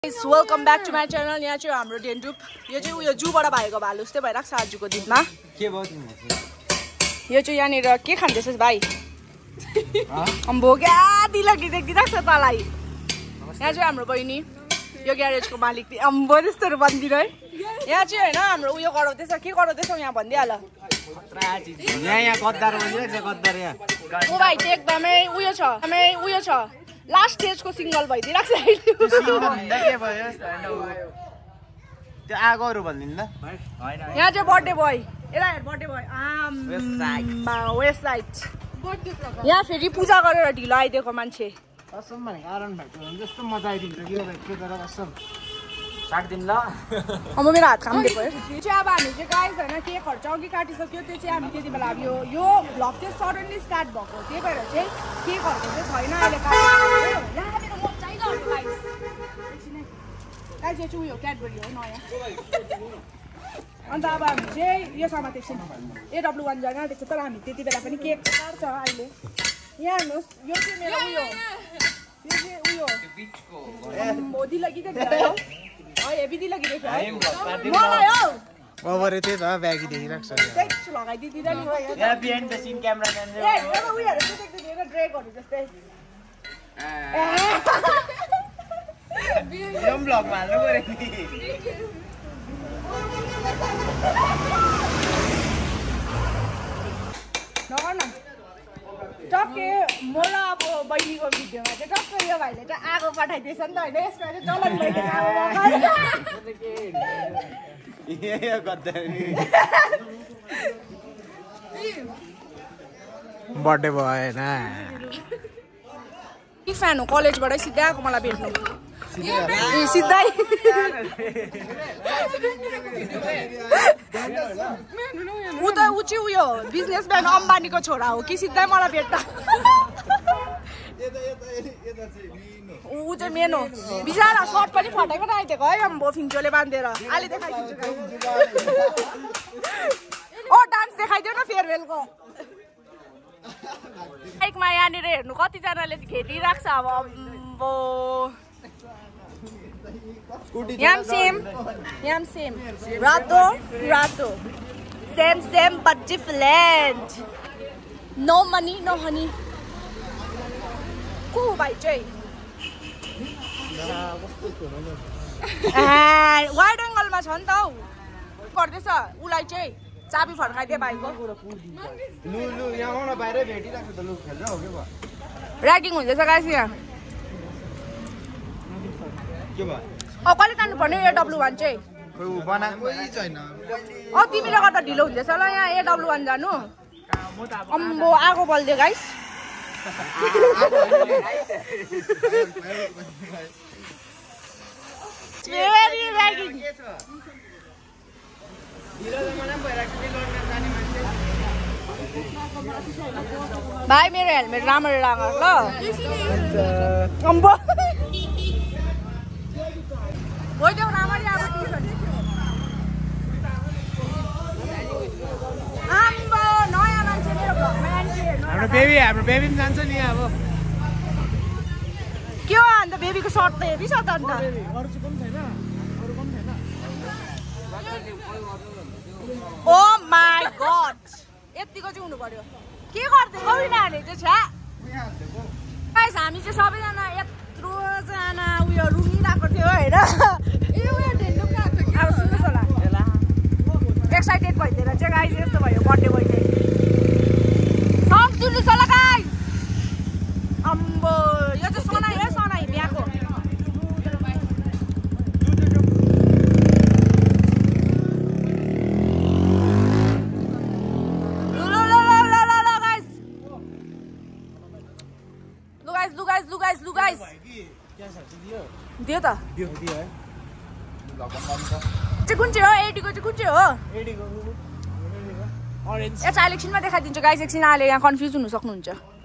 Welcome back to my channel. यहाँ चाहिँ हाम्रो डेन्डुप यो चाहिँ उयो जूबाट भएको भालु जस्तै भइरहेको छ आजको दिनमा। के भयो तिम्रो? यो चाहिँ यहाँनिर के खाँदैछस् भाइ? अम्बो क्या दिला देखिरहेको छ तँलाई। यहाँ चाहिँ हाम्रो बहिनी यो ग्यारेजको मालिक अम्बो त्यस्तोहरू बन्दिन है। यहाँ चाहिँ होइन हाम्रो उयो गराउँदैछ। के गराउँदैछौ यहाँ भनिदिइहाल। यहाँ गद्दार भनिरहेको छ गद्दार यहाँ। ओ भाइ चाहिँ एकदमै उयो छ लास्ट स्टेजको सिङ्गल भइदिइरहेको छ अहिले। के भयो? त्यो आगोहरू भनिदिनु त। यहाँ चाहिँ बर्थडे बोय यता हेर बर्थडे बोय वेस्ट साइड। यहाँ फेरि पूजा गरेर ढिलो आइदिएको मान्छे कसम भनेको आरन भएको जस्तो मजा आइदिन्छ कि के गरेर कसम काट्दिन ल। अब मेरो हात खाम्दिएको है। यो चाहिँ अब हामी चाहिँ गाइस होइन केकहरू चाहिँ अघि काटिसक्यो। त्यो चाहिँ हामी त्यति बेला अब यो भ्लग चाहिँ सडनली स्टार्ट भएको त्यही भएर चाहिँ केकहरूको चाहिँ छैन अहिले गाइस। यो चाहिँ उयो क्याडबरी हो नयाँ। अन्त अब हामी चाहिँ यो समातेको AW1 जान आँटेको छ तर हामी त्यति बेला पनि केक काट्छ अहिले। यहाँ हेर्नुहोस् यो चाहिँ मेरो उयो यो चाहिँ उयो दिला गीत हेभी दिला गीत मलाई हौ ओभर त्यही त ब्यागी देखिरहेको छ। त्यही लगाइदिँदैन नि यहाँ बिहाइन्ड द सिन क्यामेराम्यान उयोहरू चाहिँ देख्दैन ड्रेगहरू जस्तै यो ब्लगमा हाल्नु पर्यो नि। नगर न टक्कै मलाई अब बहिनीको भिडियोमा चाहिँ टक्कै यो भाइले चाहिँ आगो पठाइदिएछ नि त होइन। यसमा चाहिँ जलन भइदिएको बर्थडे भएन कि फ्यान हो कलेजबाटै सिधै आएको मलाई भेट्नु सिधै। ऊ चाहिँ उयो बिजनेसम्यान अम्बानीको छोरा हो कि सिधै मलाई भेट्दा। ऊ चाहिँ मेन हो बिचरा सर्ट पनि फटाएको न आइदिएको है अम्बो फिङ्चोले बाँधेर। अहिले देखाइदिन्छु ओ डान्स देखाइदियो न फेयरवेलको। बाइकमा यहाँनिर हेर्नु कतिजनाले घेरिरहेको छ अब अम्बो। याम सेम रातो same but different. No money no honey. को भाइ चाहिँ वाइड एङ्गलमा छ नि त हौ गर्दैछ। उसलाई चाहिँ चाबी फर्काइदिए भाइको। ऱ्यागिङ हुँदैछ गाइस यहाँ। कहिले जानु पर्ने AW1 चाहिँ? तिमीले गर्दा ढिलो हुँदैछ ल यहाँ AW1 जानु। अम्बो आगो बल्दियो गाइस। भाइ मेरो हेलमेट राम्ररी लाग ल। अम्बो भइदेऊ राम्ररी अब आम्बो नयाँ मान्छे मेरो भ्लगमा हाम्रो बेबी पनि जान्छ नि अब। के हो अन्त बेबीको सर्ट त हेभी छ त अन्त। ओ माई गड यतिको चाहिँ हुनु पर्यो। के गर्दै यिनीहरूले चाहिँ छ्या गाइस हामी चाहिँ सबैजना यत्रोजना उयो रुमिरहेको थियो होइन। अब सुन्नुहोस् होला एक्साइटेड भइदिएर चाहिँ गाइस यस्तो भयो बर्थडे बोय चाहिँ। सब सुन्नुहोस् होला गाइस। अम्बो यो चाहिँ सनाई है सनाई बिहाको। दियो त चाहिँ कुन चाहिँ हो? 80को चाहिँ कुन चाहिँ हो? यता इलेक्सनमा देखाइदिन्छु गाइस। एकछिन अहिले यहाँ कन्फ्युज हुनु सक्नुहुन्छ।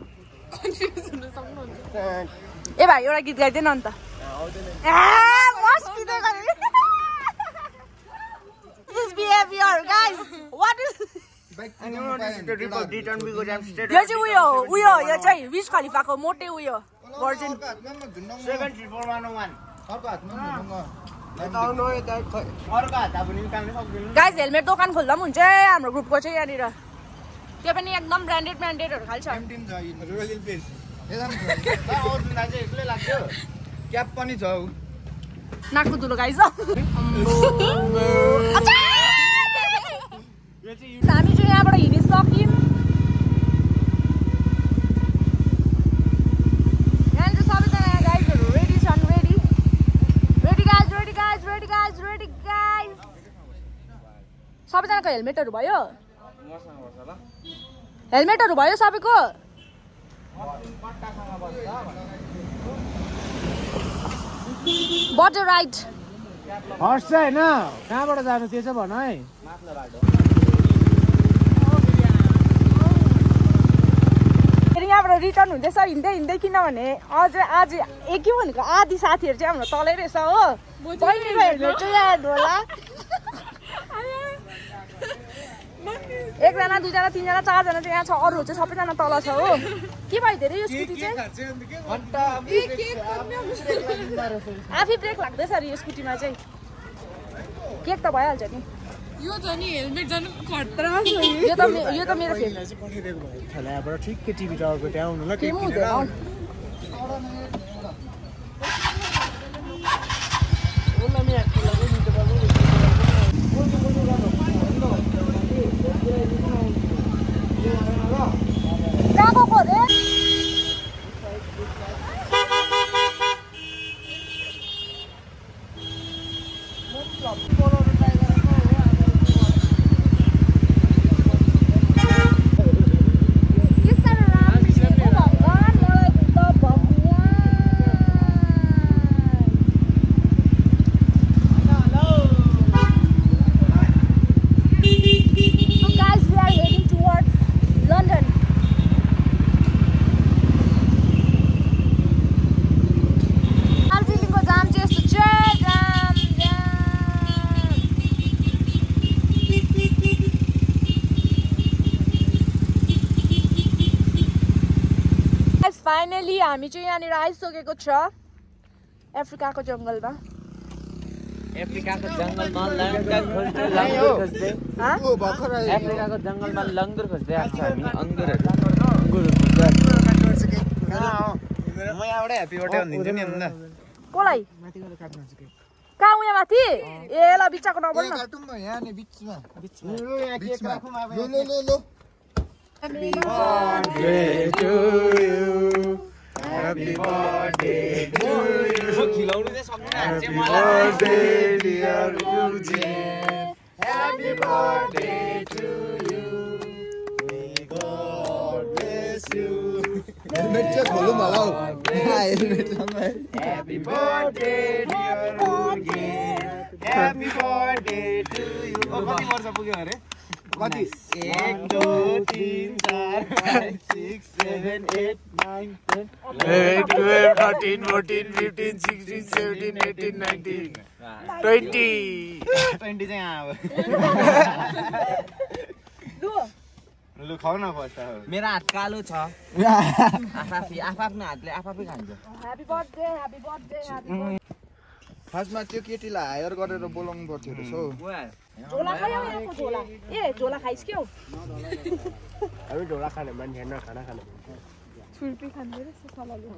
ए भाइ एउटा गीत गाइदिए न अन्त। यो चाहिँ उयो यो चाहिँ विज खलिफाको मोटे उयो भर्जिन 73411 गाइस हेलमेट दोकान खोल्दा पनि हुन्छ हाम्रो ग्रुपको चाहिँ यहाँनिर त्यो पनि एकदम ब्रान्डेडहरू खाल्छ क्याप पनि छ नाकको धुलो गाइस हामी चाहिँ यहाँबाट हिँडिसक्यौँ यहाँनिर सबैजना गाइजहरू रेडी छन् रेडी गाइज सबैजनाको हेलमेटहरू भयो सबैको बटर राइड हर्स चाहिँ होइन कहाँबाट जानु त्यो चाहिँ भन है यहाँबाट रिटर्न हुँदैछ हिँड्दै किनभने आज के भनेको आधी साथीहरू चाहिँ हाम्रो तलै रहेछ हो बहिनीको हेलमेट चाहिँ याद होला एकजना दुईजना तीनजना चारजना चाहिँ यहाँ छ अरूहरू चाहिँ सबैजना तल छ हो के भयो धेरै यो स्कुटी चाहिँ आफै ब्रेक लाग्दैछ अरे यो स्कुटीमा चाहिँ केक त भइहाल्छ नि यो त नि हेलमेट जानु खतरा छ यो त मेरो फेभरेट ठलाबाट ठिक्कै टिभी टावरको त्यहाँ आउनु ल के फाइनली हामी चाहिँ यहाँनिर आइसकेको छ अफ्रिकाको जङ्गलमा लङ्गुर खोज्दै आएको छ हामी म यहाँबाट ह्याप्पी बर्थडे भनिदिन्छु नि अन्त कसलाई कहाँ उयो माथि ए ल बिचाको नबोल न यहाँ नि बिचमा Happy birthday to you. Happy birthday to you. Happy birthday dear Guruji. Happy birthday to you. May God bless you. Helmet चाहिँ खोलौँ होला हौ helmet Happy birthday dear Guruji. Happy birthday to you. कति वर्ष पुग्यो अरे कति 1 2 3 4 5 6 7 8 9 10 11 12 13 14 15 16 17 18 19 20 चाहिँ अब लु खाऊ न फर्स्ट मेरो हात कालो छ आफ्नो हातले आफै खान्छ ह्यापी बर्थडे खासमा त्यो केटीलाई हायर गरेर बोलाउनु पर्थ्यो रहेछ हौ झोला खायो यहाँको झोला ए झोला खाइस् के हो हामी झोला खाने मान्छे हैन खाना खाने छुर्पी खाँदै रहेछ सलाले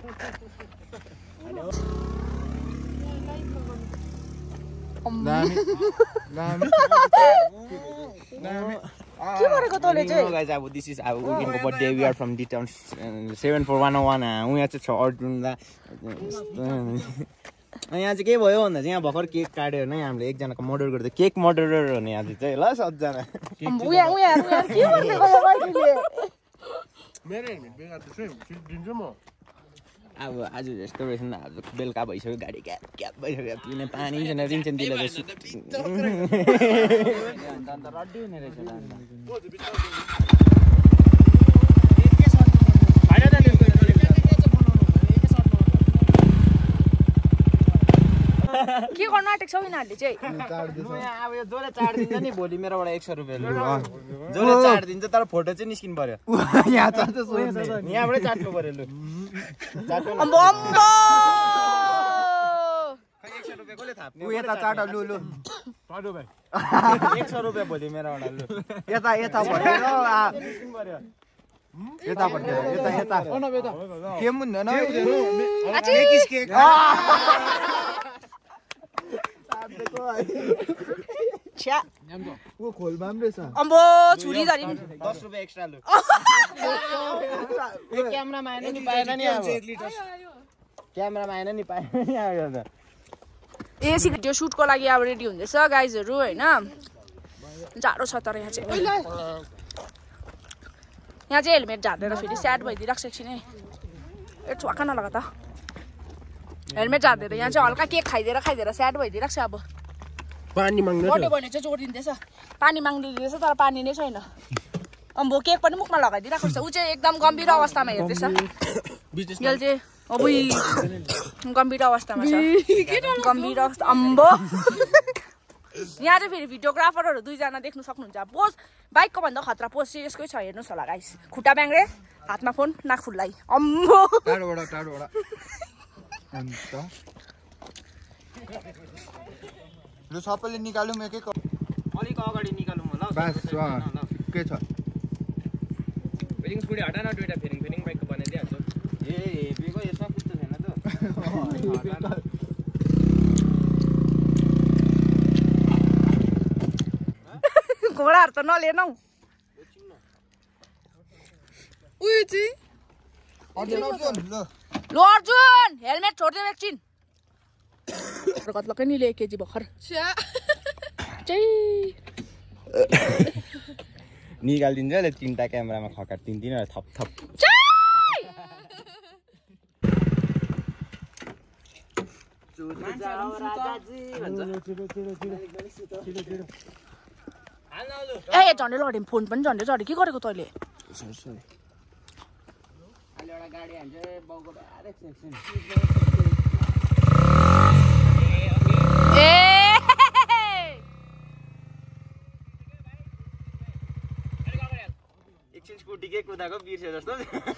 के गरेको तँले चाहिँ गाइस अब दिस इज अब उकिनको birthday we are from D town 74101 उहाँ चाहिँ छ अर्जुन दा यहाँ चाहिँ के भयो भन्दा चाहिँ यहाँ भर्खर केक काट्यो होइन हामीले एकजनाको मर्डर गर्दै केक मर्डरर हो नि आज चाहिँ ल सबजना के भन्दै दिन्छु म अब आज यस्तो रहेछ नि आज बेलुका भइसक्यो गाडी क्याप क्याप भइसक्यो पिउने पानी छैन रिन्छन् दिला रहेछ अन्त रड्डी हुने रहेछ के गर्न आँटेको छ यिनीहरूले चाहिँ अब यो जसले चाडिदिन्छ नि भोलि मेरोबाट 100 रुपियाँ जसले चाडिदिन्छ तर फोटो चाहिँ निस्किनु पर्यो यहाँबाटै चाट्नु पर्यो लु रुपैयाँ कसले थाप्ने? उ यता चाट लु लु 100 रुपैयाँ भोलि मेरोबाट लु। यता यता भनेर यता भनेर यता यता के मुन्दैन केकिस केक। छ्या उ खोलमा पनि रहेछ अम्बो छुरी धरि 10 रुपैयाँ एक्स्ट्रा लु। ए क्यामेरामा आएन नि पाएन नि अब। क्यामेरामा आएन नि पाएन नि अब। ए भिडियो सुटको लागि अब रेडी हुँदैछ गाइजहरु हैन। जाडो छ तर यहाँ चाहिँ हेलमेट झार्दैन फेरि स्याड भइदिइराख्छ एकछिनै। ए छुवाका नलगा त हेलमेट झार्दैन यहाँ चाहिँ हल्का केक खाइदिएर स्याड भइदिइराख्छ। अब पानी माग्नु बर्थडे भने चाहिँ जोडिँदैछ पानी माग्दिँदैछ तर पानी नै छैन। अम्बो केक पनि मुखमा लगाइदिइराखेको छ। ऊ चाहिँ एकदम गम्भीर अवस्थामा हेर्दैछ। यसले चाहिँ अबुई गम्भीर अवस्थामा छ। गम्भीर अवस्था अम्बो। यहाँ चाहिँ फेरि भिडियोग्राफरहरू 2 जना देख्न सक्नुहुन्छ। पोज बाइकको भन्दा खतरा पोज चाहिँ यसकै छ हेर्नुहोस् होला गाइस। खुट्टा ब्याङ्रे हातमा फोन नाक फुल्लाई अम्बो। टाढोबाट अन्त लु सबैले निकालौँ एक एक अलिक अगाडि निकालौँ होला। बस के छ फेरिङ स्कुटी हटा न दुईटा फेरिङ बाइकको बनाइदिइहाल्छु। ए हेबीको यसमा कुच्चो छैन त। घोडाहरू त नलिएनौ। उयो चाहिँ अर्जुन अर्जुन ल लो अर्जुन हेलमेट छोड्दियो एकछिन। कत्लकै नि 1 केजी भर्खर निकालिदिन्छ ले 3टा क्यामेरामा खकाट 3 थप थप। ए झन्डै लड्यो फोन पनि झन्डै झऱ्यो के गरेको तैँले? एकछिन स्कुटी के कुदाको बिर्से जस्तो।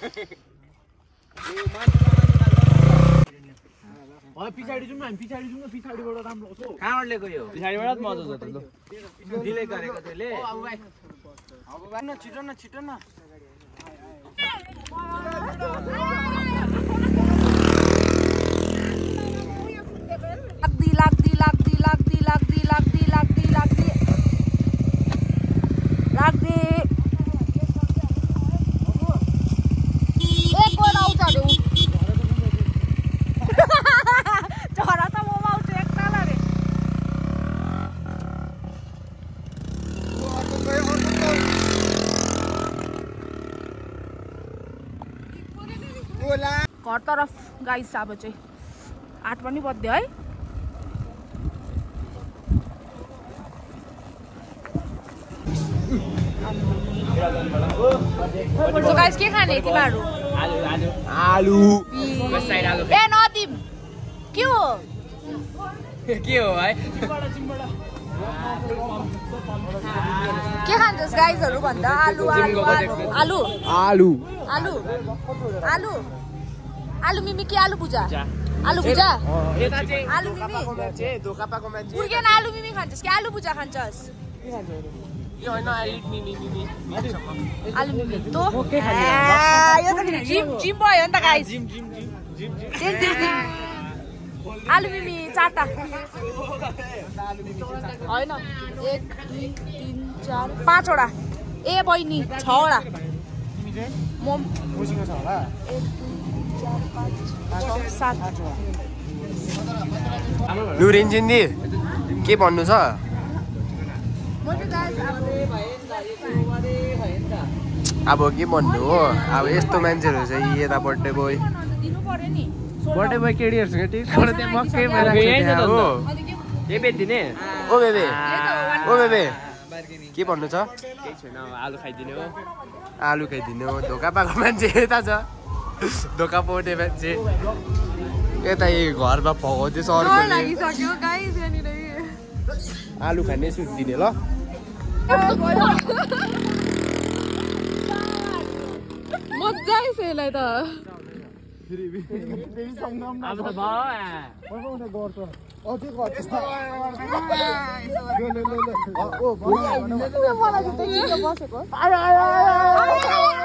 पछाडि जाउँ हामी पछाडि जाउँ न पछाडिबाट राम्रो छ। कहाँबाट ल्याएको यो? पछाडिबाट मजा छ त ल। डिले गरेको त्यसले। अब छिटो न छिटो न। घर तरफ गाइस अब चाहिँ 8 पनि बज्यो है। सो गाइस के खाने तिमीहरू? आलु ए नदिम के हो भाइ? के खान्छस् गाइसहरू भन्दा? आलु आलु आलु आलु आलु आलु आलु आलु मिमी के आलु भुजा? आलु भुजा आलु मिमी धोका पाएको मान्छे पुर्गेन आलु मिमी खान्छस् कि आलु भुजा खान्छस्? यो होइन एलिट मिमी आलु मिमी तो यो त जिम जिम भयो नि त guys. Gym gym gym gym gym आलु मिमी 4टा होइन 1 2 3 4 5वटा। ए बहिनी 6वटा मोम मुसिको छ होला। 1 2 3 4 5 6 7 लु रिन्जिन्दी के भन्नु छ? अब के भन्नु हो? अब यस्तो मान्छेहरू चाहिँ यता बर्थडे बोय बर्थडे बोय केडीहरुसँग टिकट त्यहाँ मक्कै भइराखेको हो। के बेच्दिने? ओ बेबे के भन्नु छ? केही छैन आलु खाइदिने हो। आलु खाइदिनु हो। धोका पाएको मान्छे यता छ। धोका पाउने मान्छे यता घरमा फगाउँदैछ अर्कोले। आलु खाने सुट दिने ल। मजा आइछ यसलाई त। अब त भयो अझै गर्छ मलाई चाहिँ बसेको